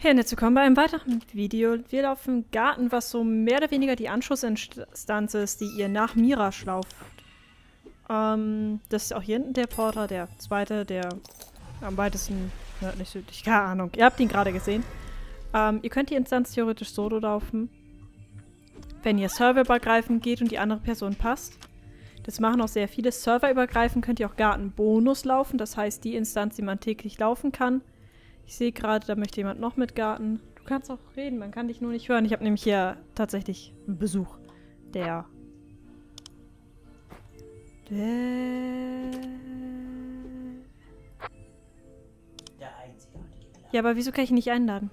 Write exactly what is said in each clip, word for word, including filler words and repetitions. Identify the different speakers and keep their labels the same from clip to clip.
Speaker 1: Hey und jetzt willkommen bei einem weiteren Video. Wir laufen im Garten, was so mehr oder weniger die Anschlussinstanz ist, die ihr nach Mirasch lauft. Ähm, das ist auch hier hinten der Porter, der zweite, der am weitesten nördlich südlich, keine Ahnung. Ihr habt ihn gerade gesehen. Ähm, ihr könnt die Instanz theoretisch solo laufen, wenn ihr serverübergreifend geht und die andere Person passt. Das machen auch sehr viele. Serverübergreifend könnt ihr auch Gartenbonus laufen, das heißt die Instanz, die man täglich laufen kann. Ich sehe gerade, da möchte jemand noch mit Garten. Du kannst auch reden, man kann dich nur nicht hören. Ich habe nämlich hier tatsächlich einen Besuch. Der... Der...
Speaker 2: Der einzigartige.
Speaker 1: Ja, aber wieso kann ich ihn nicht einladen?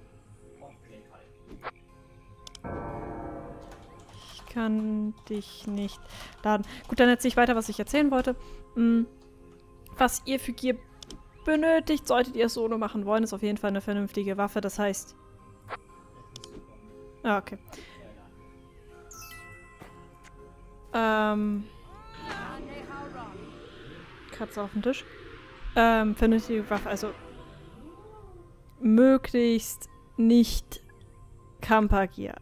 Speaker 1: Ich kann dich nicht laden. Gut, dann erzähle ich weiter, was ich erzählen wollte. Hm. Was ihr für Gear benötigt, solltet ihr es solo machen wollen, ist auf jeden Fall eine vernünftige Waffe. Das heißt... Ah, okay. Ähm... Katze auf dem Tisch. Ähm, vernünftige Waffe, also... möglichst nicht Kampa-Gear.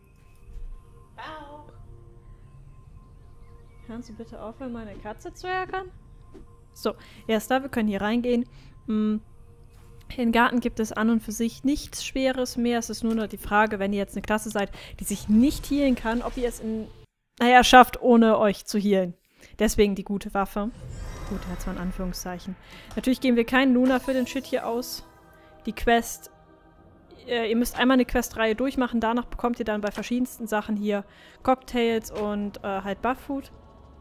Speaker 1: Kannst du bitte aufhören, meine Katze zu ärgern? So, erst da, wir können hier reingehen. Im Garten gibt es an und für sich nichts Schweres mehr. Es ist nur noch die Frage, wenn ihr jetzt eine Klasse seid, die sich nicht healen kann, ob ihr es in, naja, schafft, ohne euch zu healen. Deswegen die gute Waffe. Gut, hat zwar ein Anführungszeichen. Natürlich geben wir keinen Luna für den Shit hier aus. Die Quest, äh, ihr müsst einmal eine Questreihe durchmachen. Danach bekommt ihr dann bei verschiedensten Sachen hier Cocktails und äh, halt Buff-Food.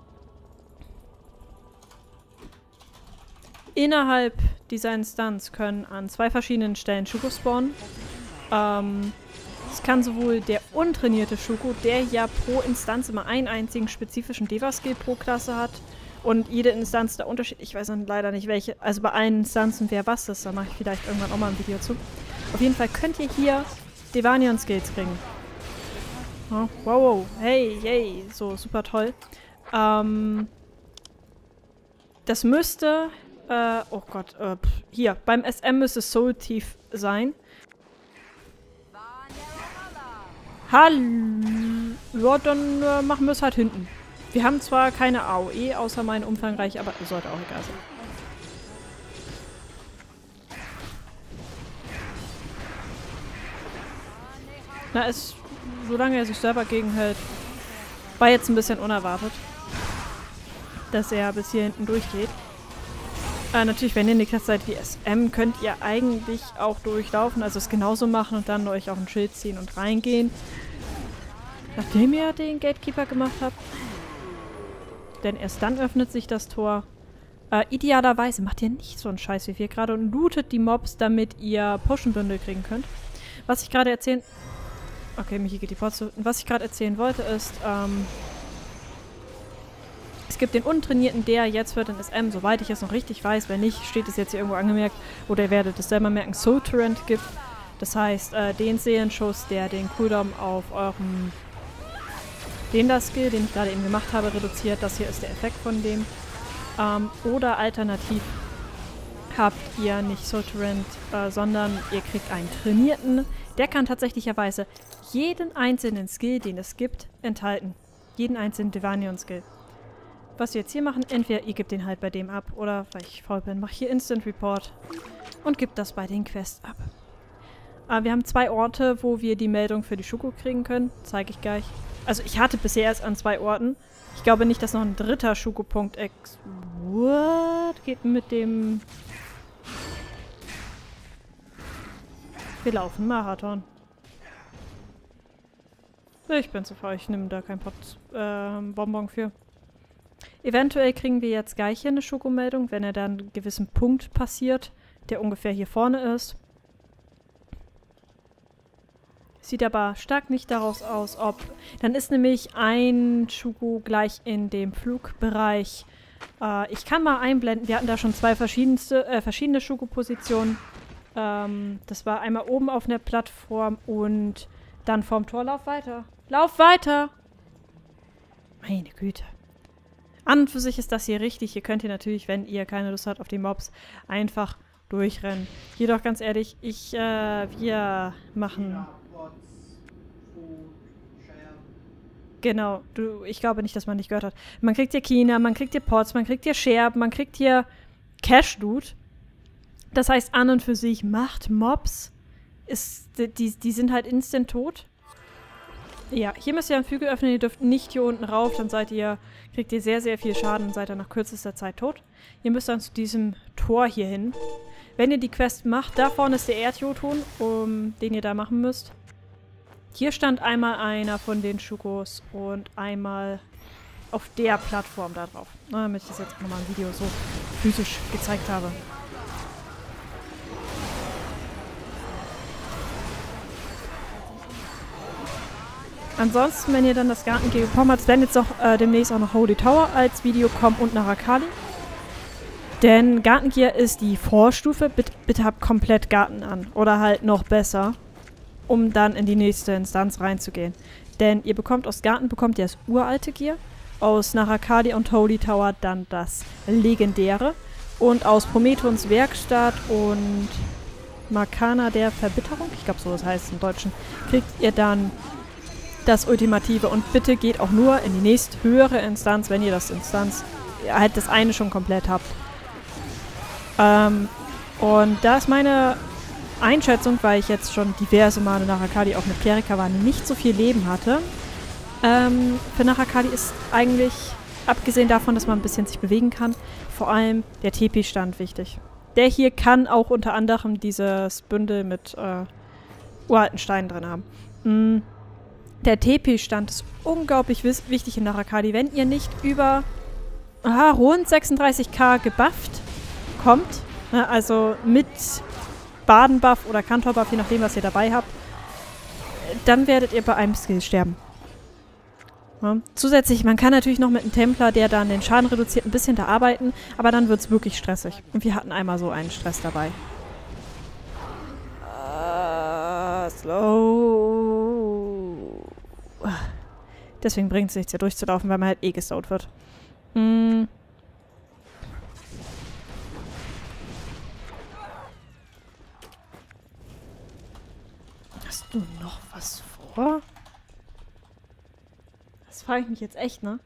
Speaker 1: Innerhalb dieser Instanz können an zwei verschiedenen Stellen Shugo spawnen. Ähm, es kann sowohl der untrainierte Shugo, der ja pro Instanz immer einen einzigen spezifischen Deva-Skill pro Klasse hat. Und jede Instanz der Unterschied, ich weiß dann leider nicht welche, also bei allen Instanzen wer was ist, da mache ich vielleicht irgendwann auch mal ein Video zu. Auf jeden Fall könnt ihr hier Devanion-Skills kriegen. Oh, wow, wow, hey, hey, so super toll. Ähm, das müsste... Äh, oh Gott, äh, pff, hier, beim S M müsste es Soul tief sein. Hallo. Ja, dann äh, machen wir es halt hinten. Wir haben zwar keine A O E, außer mein umfangreich, aber sollte auch egal sein. Na, es, solange er sich selber gegenhält, war jetzt ein bisschen unerwartet, dass er bis hier hinten durchgeht. Äh, natürlich, wenn ihr eine Klasse seid wie S M, könnt ihr eigentlich auch durchlaufen, also es genauso machen und dann euch auf ein Schild ziehen und reingehen. Nachdem ihr den Gatekeeper gemacht habt. Denn erst dann öffnet sich das Tor. Äh, idealerweise macht ihr nicht so einen Scheiß wie wir gerade und lootet die Mobs, damit ihr Potionbündel kriegen könnt. Was ich gerade erzählen... Okay, Michi geht die Potze. Was ich gerade erzählen wollte ist, ähm... es gibt den Untrainierten, der jetzt für den S M, soweit ich es noch richtig weiß, wenn nicht, steht es jetzt hier irgendwo angemerkt, oder ihr werdet es selber merken, Soul Torrent gibt. Das heißt, äh, den Seelenschuss, der den Cooldown auf eurem Denda-Skill, den ich gerade eben gemacht habe, reduziert. Das hier ist der Effekt von dem. Ähm, oder alternativ habt ihr nicht Soul Torrent, äh, sondern ihr kriegt einen Trainierten. Der kann tatsächlicherweise jeden einzelnen Skill, den es gibt, enthalten. Jeden einzelnen Devanion-Skill. Was wir jetzt hier machen, entweder ihr gebt den halt bei dem ab oder, weil ich faul bin, mache hier Instant Report und gebt das bei den Quests ab. Aber wir haben zwei Orte, wo wir die Meldung für die Shugo kriegen können. Zeige ich gleich. Also ich hatte bisher erst an zwei Orten. Ich glaube nicht, dass noch ein dritter Shugo-Punkt ex... What? Geht mit dem... Wir laufen Marathon. Ich bin zu faul, ich nehme da kein Pot, äh, Bonbon für. Eventuell kriegen wir jetzt gleich hier eine Schokomeldung, wenn er dann einen gewissen Punkt passiert, der ungefähr hier vorne ist. Sieht aber stark nicht daraus aus, ob... Dann ist nämlich ein Shugo gleich in dem Flugbereich. Äh, ich kann mal einblenden, wir hatten da schon zwei verschiedenste, äh, verschiedene Shugo-Positionen. Ähm, das war einmal oben auf einer Plattform und dann vorm Tor. Lauf weiter. Lauf weiter! Meine Güte. An und für sich ist das hier richtig. Hier könnt ihr natürlich, wenn ihr keine Lust habt auf die Mobs, einfach durchrennen. Jedoch ganz ehrlich, ich, äh, wir machen... Genau, du, ich glaube nicht, dass man nicht gehört hat. Man kriegt hier China, man kriegt hier Pots, man kriegt hier Scherben, man kriegt hier Cash-Loot. Das heißt, an und für sich macht Mobs, ist, die, die sind halt instant tot. Ja, hier müsst ihr einen Flügel öffnen, ihr dürft nicht hier unten rauf, dann seid ihr, kriegt ihr sehr, sehr viel Schaden und seid dann nach kürzester Zeit tot. Ihr müsst dann zu diesem Tor hier hin. Wenn ihr die Quest macht, da vorne ist der Erdjotun, um, den ihr da machen müsst. Hier stand einmal einer von den Shugos und einmal auf der Plattform da drauf. Na, damit ich das jetzt nochmal im Video so physisch gezeigt habe. Ansonsten, wenn ihr dann das Gartengear bekommen habt, werden jetzt auch äh, demnächst auch noch Holy Tower als Video kommen und Narakali. Denn Gartengear ist die Vorstufe. Bitte, bitte habt komplett Garten an. Oder halt noch besser, um dann in die nächste Instanz reinzugehen. Denn ihr bekommt aus Garten bekommt ihr das uralte Gear, aus Narakali und Holy Tower dann das legendäre und aus Promethons Werkstatt und Markana der Verbitterung, ich glaube so das heißt im Deutschen, kriegt ihr dann das Ultimative und bitte geht auch nur in die nächst höhere Instanz, wenn ihr das Instanz, ihr halt das eine schon komplett habt. Ähm, und da ist meine Einschätzung, weil ich jetzt schon diverse Male Narakali auch mit Kerikawan nicht so viel Leben hatte. Ähm, für Narakali ist eigentlich, abgesehen davon, dass man ein bisschen sich bewegen kann, vor allem der T P-Stand wichtig. Der hier kann auch unter anderem dieses Bündel mit äh, uralten Steinen drin haben. Mm. Der T P-Stand ist unglaublich wichtig in Narakali. Wenn ihr nicht über aha, rund sechsunddreißig K gebufft kommt, ne, also mit Badenbuff oder Kantorbuff, je nachdem, was ihr dabei habt, dann werdet ihr bei einem Skill sterben. Ja. Zusätzlich, man kann natürlich noch mit einem Templer, der dann den Schaden reduziert, ein bisschen da arbeiten, aber dann wird es wirklich stressig. Und wir hatten einmal so einen Stress dabei. Uh, slow. Deswegen bringt es nichts, hier durchzulaufen, weil man halt eh geslowt wird. Hm. Hast du noch was vor? Das frage ich mich jetzt echt, ne?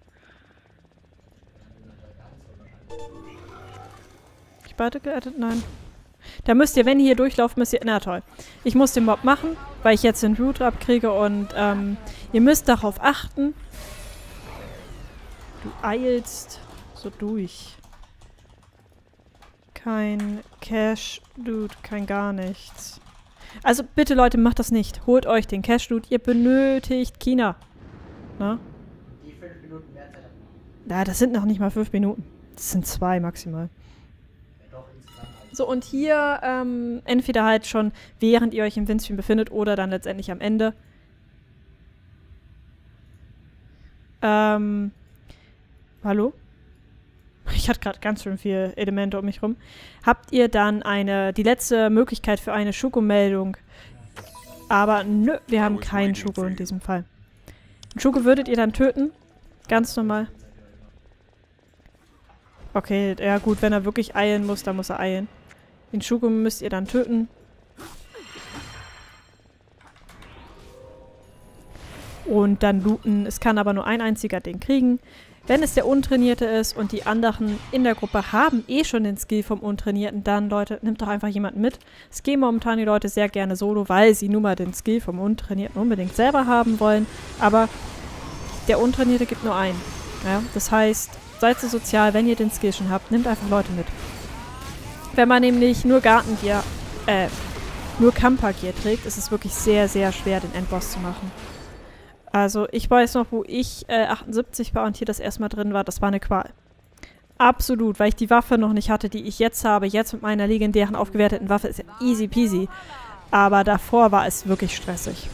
Speaker 1: Ich beide geaddet? Nein. Da müsst ihr, wenn ihr hier durchlauft, müsst ihr... Na toll. Ich muss den Mob machen, weil ich jetzt den Root abkriege und ähm, ihr müsst darauf achten. Du eilst so durch. Kein Cash, Dude, kein gar nichts. Also bitte Leute, macht das nicht. Holt euch den Cash, Dude. Ihr benötigt China. Na?
Speaker 2: Die fünf Minuten mehr Zeit.
Speaker 1: Ja, das sind noch nicht mal fünf Minuten. Das sind zwei maximal. So, und hier ähm, entweder halt schon, während ihr euch im Windstream befindet oder dann letztendlich am Ende. Ähm, hallo? Ich hatte gerade ganz schön viele Elemente um mich rum. Habt ihr dann eine, die letzte Möglichkeit für eine Shugo-Meldung? Aber nö, wir haben keinen Shugo in diesem Fall. Einen Shugo würdet ihr dann töten? Ganz normal. Okay, ja gut, wenn er wirklich eilen muss, dann muss er eilen. Den Shugo müsst ihr dann töten. Und dann looten. Es kann aber nur ein einziger den kriegen. Wenn es der Untrainierte ist und die anderen in der Gruppe haben eh schon den Skill vom Untrainierten, dann, Leute, nimmt doch einfach jemanden mit. Es gehen momentan die Leute sehr gerne solo, weil sie nun mal den Skill vom Untrainierten unbedingt selber haben wollen. Aber der Untrainierte gibt nur einen. Ja? Das heißt, seid so sozial, wenn ihr den Skill schon habt, nehmt einfach Leute mit. Wenn man nämlich nur Gartengear, äh, nur Kampergear trägt, ist es wirklich sehr, sehr schwer, den Endboss zu machen. Also, ich weiß noch, wo ich äh, achtundsiebzig war und hier das erstmal drin war, das war eine Qual. Absolut, weil ich die Waffe noch nicht hatte, die ich jetzt habe. Jetzt mit meiner legendären aufgewerteten Waffe ist ja easy peasy. Aber davor war es wirklich stressig.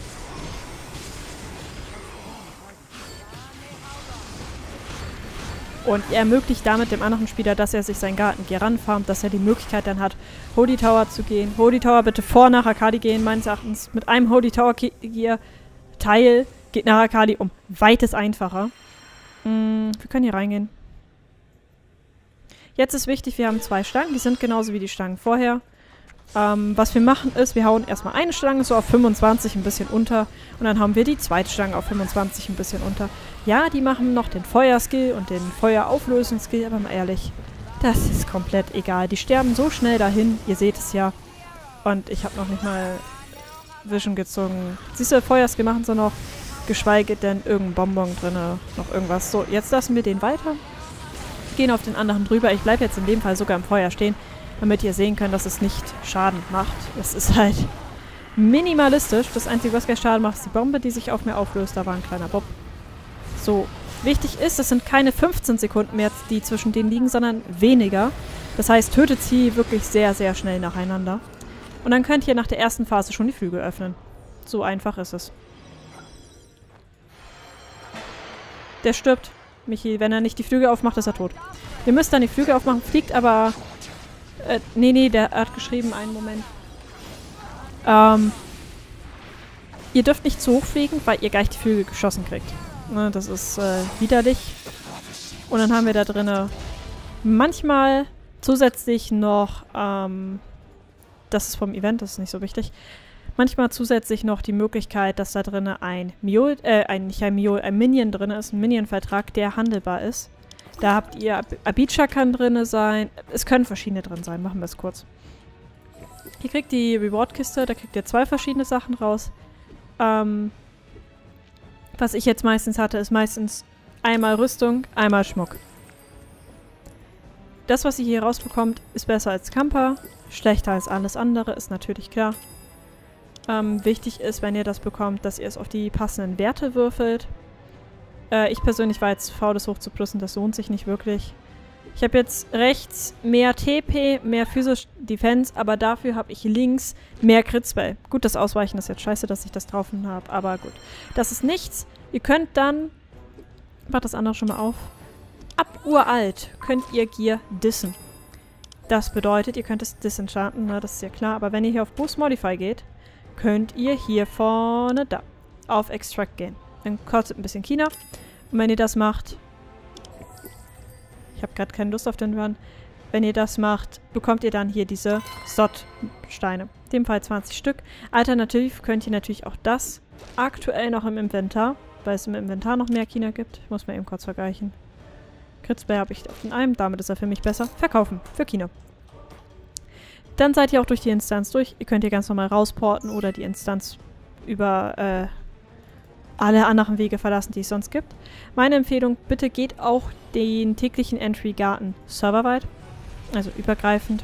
Speaker 1: Und er ermöglicht damit dem anderen Spieler, dass er sich sein Gartengear ranfarmt, dass er die Möglichkeit dann hat, Holy Tower zu gehen. Holy Tower bitte vor Narakali gehen, meines Erachtens. Mit einem Holy Tower Gear Teil geht Narakali um weites einfacher. Hm, wir können hier reingehen. Jetzt ist wichtig, wir haben zwei Stangen, die sind genauso wie die Stangen vorher. Ähm, was wir machen ist, wir hauen erstmal eine Stange so auf fünfundzwanzig ein bisschen unter und dann haben wir die zweite Stange auf fünfundzwanzig ein bisschen unter. Ja, die machen noch den Feuerskill und den Feuerauflösungsskill, aber mal ehrlich, das ist komplett egal. Die sterben so schnell dahin, ihr seht es ja. Und ich habe noch nicht mal Vision gezogen. Siehst du, Feuerskill machen sie noch, geschweige denn irgendein Bonbon drin, noch irgendwas. So, jetzt lassen wir den weiter. Gehen auf den anderen drüber. Ich bleibe jetzt in dem Fall sogar im Feuer stehen, damit ihr sehen könnt, dass es nicht Schaden macht. Es ist halt minimalistisch. Das Einzige, was gleich Schaden macht, ist die Bombe, die sich auf mir auflöst. Da war ein kleiner Bob. So, wichtig ist, es sind keine fünfzehn Sekunden mehr, die zwischen denen liegen, sondern weniger. Das heißt, tötet sie wirklich sehr, sehr schnell nacheinander. Und dann könnt ihr nach der ersten Phase schon die Flügel öffnen. So einfach ist es. Der stirbt. Michi, wenn er nicht die Flügel aufmacht, ist er tot. Ihr müsst dann die Flügel aufmachen, fliegt aber... Äh, nee, nee, der hat geschrieben, einen Moment. Ähm... Ihr dürft nicht zu hoch fliegen, weil ihr gleich die Flügel geschossen kriegt. Ne, das ist äh, widerlich. Und dann haben wir da drinne manchmal zusätzlich noch... Ähm, das ist vom Event, das ist nicht so wichtig. Manchmal zusätzlich noch die Möglichkeit, dass da drin ein Mule, äh, ein, nicht ein Mule, ein Minion drin ist, ein Minion-Vertrag, der handelbar ist. Da habt ihr, Ab Abisha kann drin sein, es können verschiedene drin sein, machen wir es kurz. Ihr kriegt die Reward-Kiste, da kriegt ihr zwei verschiedene Sachen raus. Ähm, was ich jetzt meistens hatte, ist meistens einmal Rüstung, einmal Schmuck. Das, was ihr hier rausbekommt, ist besser als Camper, schlechter als alles andere, ist natürlich klar. Ähm, wichtig ist, wenn ihr das bekommt, dass ihr es auf die passenden Werte würfelt. Äh, ich persönlich war jetzt faul, das hoch zu plussen, das lohnt sich nicht wirklich. Ich habe jetzt rechts mehr T P, mehr Physisch Defense, aber dafür habe ich links mehr Crit Spell. Gut, das Ausweichen ist jetzt scheiße, dass ich das drauf habe, aber gut. Das ist nichts. Ihr könnt dann... Macht das andere schon mal auf. Ab uralt könnt ihr Gear dissen. Das bedeutet, ihr könnt es disenchanten, ne, das ist ja klar. Aber wenn ihr hier auf Boost Modify geht, könnt ihr hier vorne da auf Extract gehen. Dann kostet ein bisschen China. Und wenn ihr das macht... Ich habe gerade keine Lust auf den Run. Wenn ihr das macht, bekommt ihr dann hier diese S O T-Steine. In dem Fall zwanzig Stück. Alternativ könnt ihr natürlich auch das aktuell noch im Inventar, weil es im Inventar noch mehr China gibt. Ich muss mal eben kurz vergleichen. Crit-Spell habe ich auf den einen, damit ist er für mich besser. Verkaufen, für China. Dann seid ihr auch durch die Instanz durch. Ihr könnt hier ganz normal rausporten oder die Instanz über äh, alle anderen Wege verlassen, die es sonst gibt. Meine Empfehlung, bitte geht auch den täglichen Entry-Garten serverweit. Also übergreifend.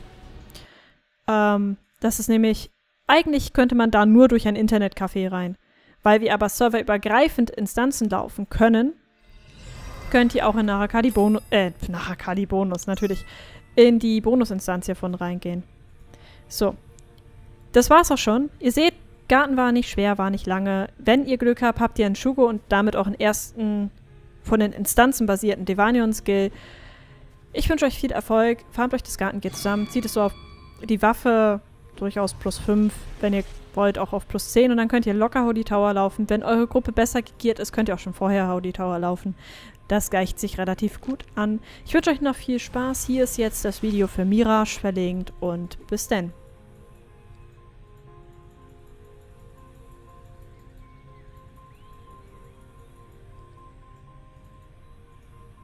Speaker 1: Ähm, das ist nämlich, eigentlich könnte man da nur durch ein Internetcafé rein. Weil wir aber serverübergreifend Instanzen laufen können, könnt ihr auch in Narakali Bonus, äh, Narakali Bonus, natürlich, in die Bonusinstanz hiervon reingehen. So. Das war's auch schon. Ihr seht, Garten war nicht schwer, war nicht lange. Wenn ihr Glück habt, habt ihr einen Shugo und damit auch einen ersten von den Instanzen basierten Devanion-Skill. Ich wünsche euch viel Erfolg. Farmt euch das Garten, geht zusammen. Zieht es so auf die Waffe durchaus plus fünf, wenn ihr wollt, auch auf plus zehn. Und dann könnt ihr locker Holy Tower laufen. Wenn eure Gruppe besser gegiert ist, könnt ihr auch schon vorher Holy Tower laufen. Das gleicht sich relativ gut an. Ich wünsche euch noch viel Spaß. Hier ist jetzt das Video für Mirage verlinkt und bis dann.